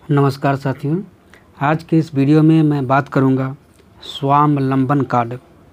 नमस्कार साथियों, आज के इस वीडियो में मैं बात करूंगा स्वावलंबन कार्ड।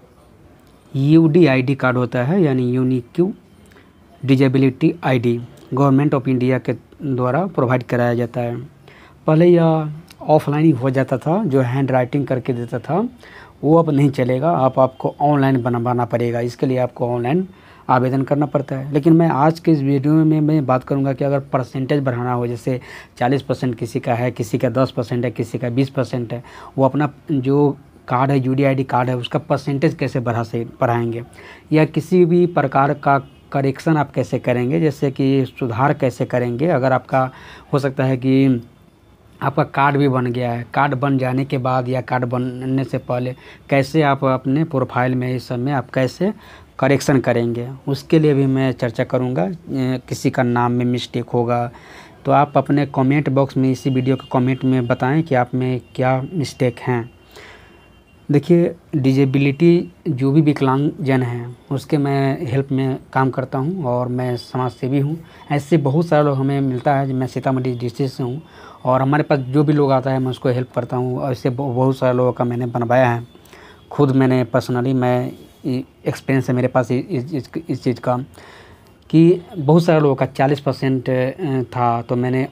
यूडीआईडी कार्ड होता है, यानी unique disability ID, government of India के द्वारा प्रोवाइड कराया जाता है। पहले यह ऑफलाइन ही हो जाता था, जो हैंड राइटिंग करके देता था वो अब नहीं चलेगा। आपको ऑनलाइन बनवाना पड़ेगा। इसके लिए आपको ऑनलाइन आवेदन करना पड़ता है। लेकिन मैं आज के इस वीडियो में मैं बात करूंगा कि अगर परसेंटेज बढ़ाना हो, जैसे 40% किसी का है, किसी का 10% है, किसी का 20% है, वो अपना जो कार्ड है, यूडीआईडी कार्ड है, उसका परसेंटेज कैसे बढ़ाएंगे, या किसी भी प्रकार का करेक्शन आप कैसे करेंगे, जैसे कि सुधार कैसे करेंगे। अगर आपका हो सकता है कि आपका कार्ड भी बन गया है, कार्ड बन जाने के बाद या कार्ड बनने से पहले कैसे आप अपने प्रोफाइल में इस सब में आप कैसे करेक्शन करेंगे, उसके लिए भी मैं चर्चा करूंगा। किसी का नाम में मिस्टेक होगा तो आप अपने कमेंट बॉक्स में, इसी वीडियो के कमेंट में बताएं कि आप में क्या मिस्टेक हैं। देखिए, डिजेबिलिटी जो भी विकलांगजन हैं उसके मैं हेल्प में काम करता हूं और मैं समाज सेवी हूं। ऐसे बहुत सारे लोग हमें मिलता है। मैं सीतामढ़ी डिस्ट्रिक्ट से हूं और हमारे पास जो भी लोग आता है मैं उसको हेल्प करता हूं। और ऐसे बहुत सारे लोगों का मैंने बनवाया है। खुद मैंने पर्सनली मैं एक्सपीरियंस है मेरे पास इस चीज़ का, कि बहुत सारे लोगों का 40% था तो मैंने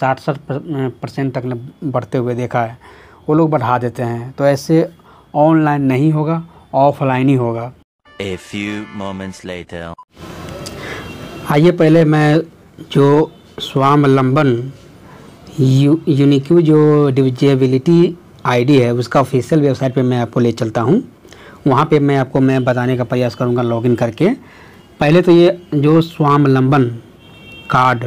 60% तक बढ़ते हुए देखा है। वो लोग बढ़ा देते हैं। तो ऐसे ऑनलाइन नहीं होगा, ऑफलाइन ही होगा। A few moments later. आइए पहले मैं जो स्वावलंबन यूनिक जो डिजेबिलिटी आईडी है उसका ऑफिशियल वेबसाइट पे मैं आपको ले चलता हूँ। वहाँ पे मैं बताने का प्रयास करूँगा लॉगिन करके। पहले तो ये जो स्वावलंबन कार्ड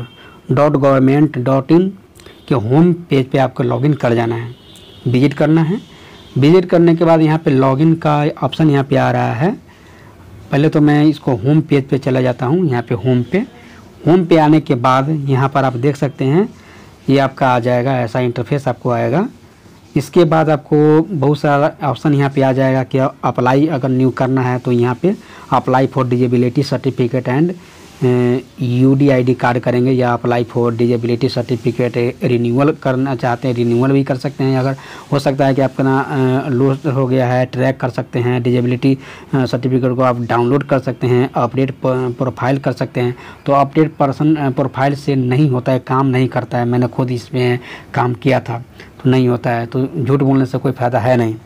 .gov.in के होम पेज पे आपको लॉगिन कर जाना है, विजिट करना है। विजिट करने के बाद यहाँ पे लॉगिन का ऑप्शन यहाँ पे आ रहा है। पहले तो मैं इसको होम पेज पे चला जाता हूँ। यहाँ पे होम पे आने के बाद यहाँ पर आप देख सकते हैं ये आपका आ जाएगा, ऐसा इंटरफेस आपको आएगा। इसके बाद आपको बहुत सारा ऑप्शन यहाँ पे आ जाएगा कि अप्लाई अगर न्यू करना है तो यहाँ पे apply for disability certificate and UDID card करेंगे, या apply for disability certificate renewal करना चाहते हैं, रिन्यूअल भी कर सकते हैं। अगर हो सकता है कि आपका ना लॉस्ट हो गया है, ट्रैक कर सकते हैं डिजेबिलिटी सर्टिफिकेट को, आप डाउनलोड कर सकते हैं, अपडेट प्रोफाइल कर सकते हैं। तो अपडेट पर्सन प्रोफाइल से नहीं होता है, काम नहीं करता है। मैंने खुद इसमें काम किया था तो नहीं होता है, तो झूठ बोलने से कोई फ़ायदा है नहीं।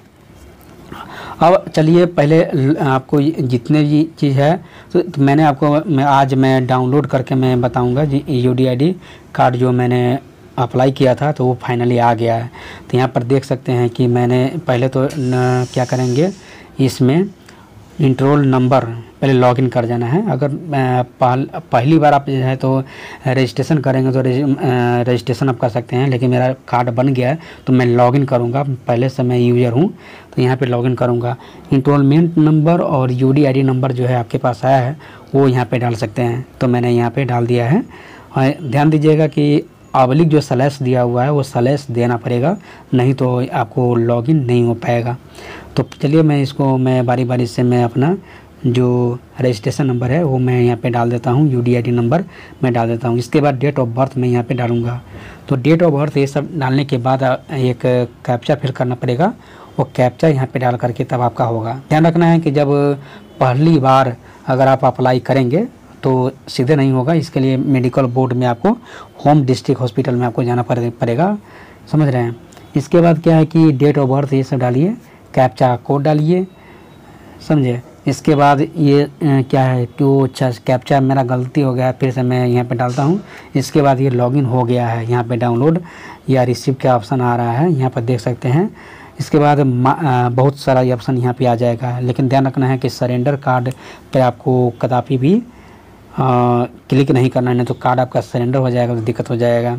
अब चलिए पहले आपको जितने भी चीज़ है तो आज मैं डाउनलोड करके मैं बताऊंगा जी। यूडीआईडी कार्ड जो मैंने अप्लाई किया था तो वो फाइनली आ गया है। तो यहाँ पर देख सकते हैं कि मैंने पहले तो क्या करेंगे, इसमें इंट्रोल नंबर पहले लॉगिन कर जाना है। अगर पहली बार आप जो है तो रजिस्ट्रेशन करेंगे तो रजिस्ट्रेशन आप कर सकते हैं, लेकिन मेरा कार्ड बन गया है तो मैं लॉगिन करूंगा। पहले से मैं यूज़र हूं तो यहाँ पे लॉगिन करूंगा। इंट्रोलमेंट नंबर और यूडीआईडी नंबर जो है आपके पास आया है वो यहाँ पे डाल सकते हैं, तो मैंने यहाँ पे डाल दिया है। और ध्यान दीजिएगा कि ऑब्लिक जो स्लैश दिया हुआ है वो स्लैश देना पड़ेगा, नहीं तो आपको लॉगिन नहीं हो पाएगा। तो चलिए मैं बारी बारी से मैं अपना जो रजिस्ट्रेशन नंबर है वो मैं यहाँ पे डाल देता हूँ, यूडीआईडी नंबर मैं डाल देता हूँ। इसके बाद डेट ऑफ बर्थ मैं यहाँ पे डालूँगा। तो डेट ऑफ बर्थ ये सब डालने के बाद एक कैप्चा फिल करना पड़ेगा। वो कैप्चा यहाँ पे डाल करके तब आपका होगा। ध्यान रखना है कि जब पहली बार अगर आप अप्लाई करेंगे तो सीधे नहीं होगा। इसके लिए मेडिकल बोर्ड में आपको होम डिस्ट्रिक्ट हॉस्पिटल में आपको जाना पड़ेगा, समझ रहे हैं। इसके बाद क्या है कि डेट ऑफ बर्थ ये सब डालिए, कैप्चा कोड डालिए, समझे। इसके बाद ये क्या है कि वो अच्छा कैप्चा मेरा गलती हो गया है, फिर से मैं यहाँ पे डालता हूँ। इसके बाद ये लॉगिन हो गया है। यहाँ पे डाउनलोड या रिसीव का ऑप्शन आ रहा है, यहाँ पर देख सकते हैं। इसके बाद बहुत सारा ये ऑप्शन यहाँ पे आ जाएगा, लेकिन ध्यान रखना है कि सरेंडर कार्ड पे आपको कदापि भी क्लिक नहीं करना है, नहीं तो कार्ड आपका सरेंडर हो जाएगा तो दिक्कत हो जाएगा।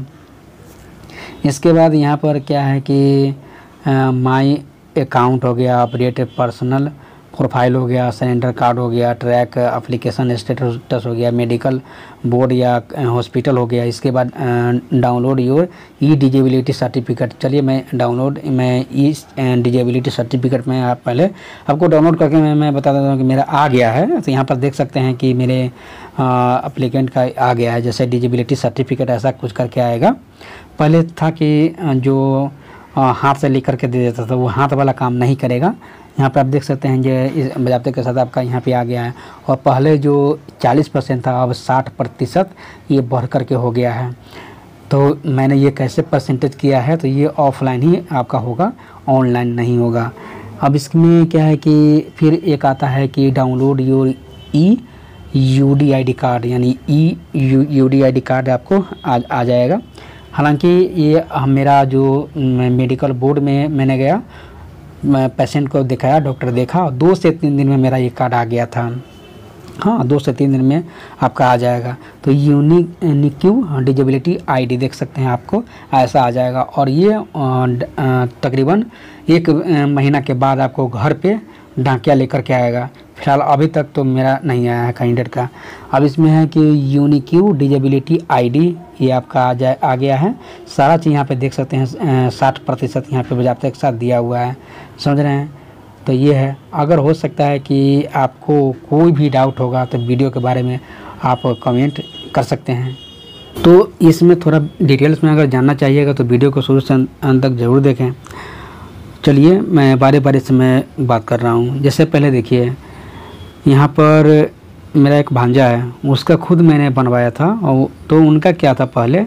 इसके बाद यहाँ पर क्या है कि माई अकाउंट हो गया, अपडेट पर्सनल प्रोफाइल हो गया, सरेंडर कार्ड हो गया, ट्रैक एप्लीकेशन स्टेटस हो गया, मेडिकल बोर्ड या हॉस्पिटल हो गया। इसके बाद download your e disability certificate. चलिए मैं ई डिजेबिलिटी सर्टिफिकेट में आप पहले आपको डाउनलोड करके मैं बता देता हूँ कि मेरा आ गया है। तो यहाँ पर देख सकते हैं कि मेरे एप्लीकेंट का आ गया है, जैसे डिजेबिलिटी सर्टिफिकेट ऐसा कुछ करके आएगा। पहले था कि जो हाथ से लिख करके दे देता था, वो हाथ वाला काम नहीं करेगा। यहाँ पे आप देख सकते हैं ये इस बजाते के साथ आपका यहाँ पे आ गया है। और पहले जो 40% था अब 60% ये बढ़ करके हो गया है। तो मैंने ये कैसे परसेंटेज किया है, तो ये ऑफलाइन ही आपका होगा, ऑनलाइन नहीं होगा। अब इसमें क्या है कि फिर एक आता है कि download your e UDID card, यानी ई UDID कार्ड आपको आ जाएगा। हालांकि ये मेरा जो मेडिकल बोर्ड में मैंने गया, मैं पेशेंट को दिखाया, डॉक्टर देखा और 2 से 3 दिन में मेरा ये कार्ड आ गया था। हाँ, 2 से 3 दिन में आपका आ जाएगा। तो यूनिक्यू डिजेबिलिटी ID देख सकते हैं, आपको ऐसा आ जाएगा। और ये तकरीबन 1 महीना के बाद आपको घर पे डाकिया लेकर के आएगा। फिलहाल अभी तक तो मेरा नहीं आया है कैंडिडेट का। अब इसमें है कि यूनिक्यू डिजेबिलिटी ID ये आपका आ गया है। सारा चीज़ यहाँ पे देख सकते हैं 60% यहाँ पे बजाते के साथ दिया हुआ है, समझ रहे हैं। तो ये है, अगर हो सकता है कि आपको कोई भी डाउट होगा तो वीडियो के बारे में आप कमेंट कर सकते हैं। तो इसमें थोड़ा डिटेल्स में अगर जानना चाहिएगा तो वीडियो को शुरू से अंत तक ज़रूर देखें। चलिए मैं बारी बारी से मैं बात कर रहा हूँ। जैसे पहले देखिए, यहाँ पर मेरा एक भांजा है, उसका खुद मैंने बनवाया था। और तो उनका क्या था, पहले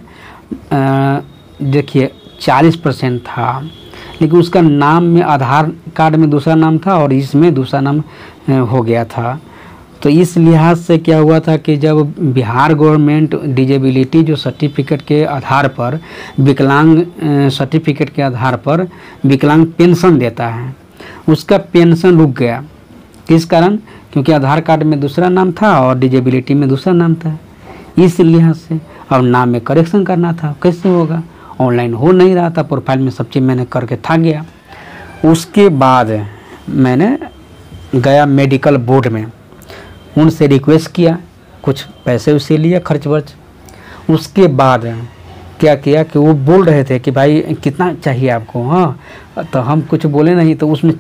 देखिए 40% था, लेकिन उसका नाम में आधार कार्ड में दूसरा नाम था और इसमें दूसरा नाम हो गया था। तो इस लिहाज से क्या हुआ था कि जब बिहार गवर्नमेंट डिजेबिलिटी जो सर्टिफिकेट के आधार पर, विकलांग सर्टिफिकेट के आधार पर विकलांग पेंशन देता है, उसका पेंशन रुक गया। किस कारण? क्योंकि आधार कार्ड में दूसरा नाम था और डिजेबिलिटी में दूसरा नाम था। इस लिहाज से अब नाम में करेक्शन करना था, कैसे होगा, ऑनलाइन हो नहीं रहा था। प्रोफाइल में सब चीज़ मैंने करके थक गया। उसके बाद मैंने गया मेडिकल बोर्ड में, उनसे रिक्वेस्ट किया, कुछ पैसे उसे लिए खर्च वर्च। उसके बाद क्या किया कि वो बोल रहे थे कि भाई कितना चाहिए आपको। हाँ, तो हम कुछ बोले नहीं, तो उसमें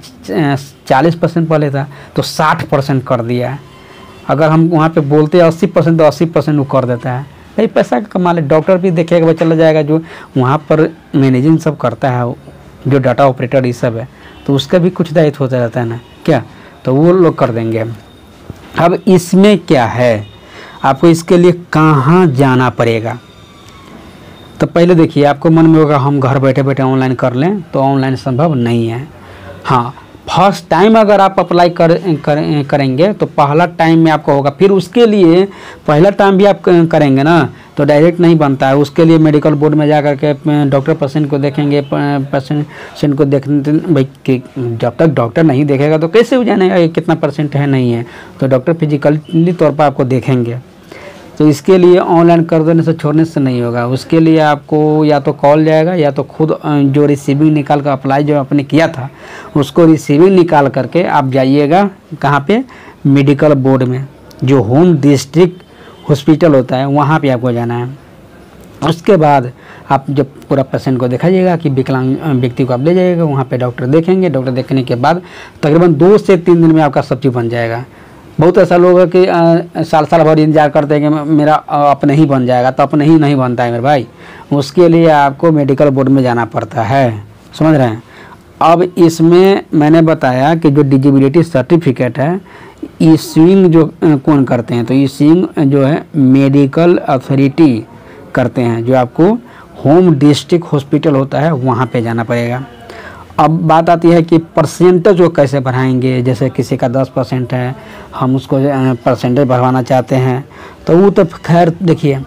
40% पहले था तो 60% कर दिया। अगर हम वहाँ पे बोलते 80% तो 80% वो कर देता है। भाई पैसा का कमाल है, डॉक्टर भी देखेगा, वो चला जाएगा। जो वहाँ पर मैनेजिंग सब करता है, जो डाटा ऑपरेटर ये सब है, तो उसका भी कुछ दायित्व होता रहता है ना क्या, तो वो लोग कर देंगे। अब इसमें क्या है, आपको इसके लिए कहाँ जाना पड़ेगा। तो पहले देखिए, आपको मन में होगा हम घर बैठे बैठे ऑनलाइन कर लें, तो ऑनलाइन संभव नहीं है। हाँ, फर्स्ट टाइम अगर आप अप्लाई करेंगे तो पहला टाइम में आपको होगा। फिर उसके लिए पहला टाइम भी आप करेंगे ना, तो डायरेक्ट नहीं बनता है। उसके लिए मेडिकल बोर्ड में जा कर के डॉक्टर पेशेंट को देखेंगे, पेशेंट को देखने भाई कि जब तक डॉक्टर नहीं देखेगा तो कैसे हो जाएगा कितना % है नहीं है। तो डॉक्टर फिजिकली तौर पर आपको देखेंगे। तो इसके लिए ऑनलाइन कर देने से, छोड़ने से नहीं होगा। उसके लिए आपको या तो कॉल जाएगा, या तो खुद जो रिसीविंग निकाल कर अप्लाई जो आपने किया था उसको रिसीविंग निकाल करके आप जाइएगा कहाँ पे, मेडिकल बोर्ड में, जो होम डिस्ट्रिक्ट हॉस्पिटल होता है वहाँ पे आपको जाना है। उसके बाद आप जब पूरा पेशेंट को दिखाइएगा कि विकलांग व्यक्ति को आप ले जाइएगा, वहाँ पे डॉक्टर देखेंगे। डॉक्टर देखने के बाद तकरीबन 2 से 3 दिन में आपका सब चीज़ बन जाएगा। बहुत ऐसा लोग है कि साल भर इंतजार करते हैं कि मेरा अपने ही बन जाएगा, तो अपने ही नहीं बनता है मेरे भाई। उसके लिए आपको मेडिकल बोर्ड में जाना पड़ता है, समझ रहे हैं। अब इसमें मैंने बताया कि जो डिजेबिलिटी सर्टिफिकेट है, इशूइंग जो कौन करते हैं, तो इशूइंग जो है मेडिकल अथॉरिटी करते हैं, जो आपको होम डिस्ट्रिक्ट हॉस्पिटल होता है वहाँ पे जाना पड़ेगा। अब बात आती है कि परसेंटेज वो कैसे बढ़ाएंगे। जैसे किसी का 10% है, हम उसको परसेंटेज बढ़वाना चाहते हैं, तो वो तो खैर देखिए,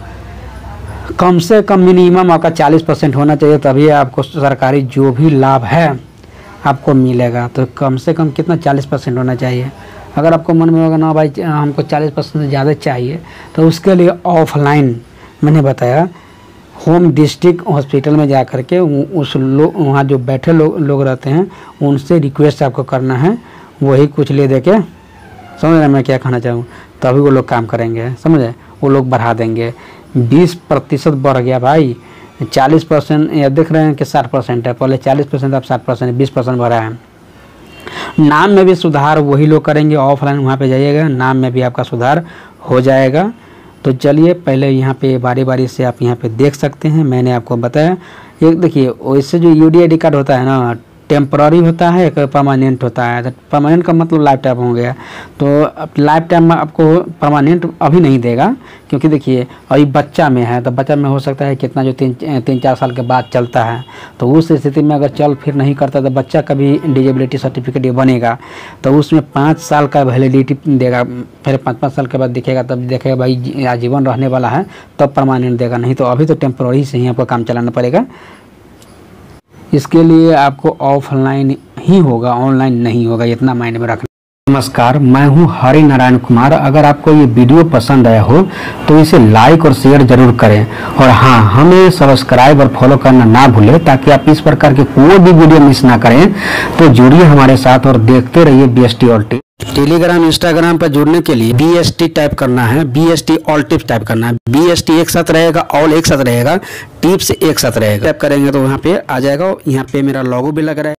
कम से कम मिनिमम आपका 40% होना चाहिए, तभी आपको सरकारी जो भी लाभ है आपको मिलेगा। तो कम से कम कितना, 40% होना चाहिए। अगर आपको मन में होगा ना भाई हमको 40% से ज़्यादा चाहिए, तो उसके लिए ऑफलाइन मैंने बताया होम डिस्ट्रिक्ट हॉस्पिटल में जा कर के वहाँ जो बैठे लोग रहते हैं उनसे रिक्वेस्ट आपको करना है, वही कुछ ले दे के, समझ रहे मैं क्या कहना चाहूँ, तभी वो लोग काम करेंगे, समझे, वो लोग बढ़ा देंगे। 20% बढ़ गया भाई, 40% या देख रहे हैं कि 60% है, पहले 40% अब 60% 20% बढ़ा है। नाम में भी सुधार वही लोग करेंगे, ऑफलाइन वहाँ पे जाइएगा, नाम में भी आपका सुधार हो जाएगा। तो चलिए पहले यहाँ पे बारी बारी से आप यहाँ पे देख सकते हैं, मैंने आपको बताया। एक देखिए, वैसे जो यूडीआईडी कार्ड होता है ना, टेम्पररी होता है, एक परमानेंट होता है। तो परमानेंट का मतलब लाइफ टाइम हो गया, तो लाइफ टाइम में आपको परमानेंट अभी नहीं देगा, क्योंकि देखिए अभी बच्चा में है, तो बच्चा में हो सकता है कितना जो 3-4 साल के बाद चलता है। तो उस स्थिति में अगर चल फिर नहीं करता तो बच्चा का भी डिजेबिलिटी सर्टिफिकेट बनेगा, तो उसमें 5 साल का वैलिडिटी देगा। फिर 5-5 साल के बाद दिखेगा, तब देखेगा भाई आजीवन रहने वाला है, तब परमानेंट देगा, नहीं तो अभी तो टेम्पररी से ही आपको काम चलाना पड़ेगा। इसके लिए आपको ऑफलाइन ही होगा, ऑनलाइन नहीं होगा, इतना माइंड में रखना। नमस्कार, मैं हूं हरि नारायण कुमार। अगर आपको ये वीडियो पसंद आया हो तो इसे लाइक और शेयर जरूर करें, और हाँ, हमें सब्सक्राइब और फॉलो करना ना भूलें, ताकि आप इस प्रकार के कोई भी वीडियो मिस ना करें। तो जुड़िए हमारे साथ और देखते रहिए BST all tips. Telegram Instagram पर जुड़ने के लिए BST टाइप करना है, BST ऑल टिप्स टाइप करना है। BST एक साथ रहेगा, ऑल एक साथ रहेगा, टिप्स एक साथ रहेगा। टाइप करेंगे तो वहाँ पे आ जाएगा, यहाँ पे मेरा लोगो भी लग रहा है।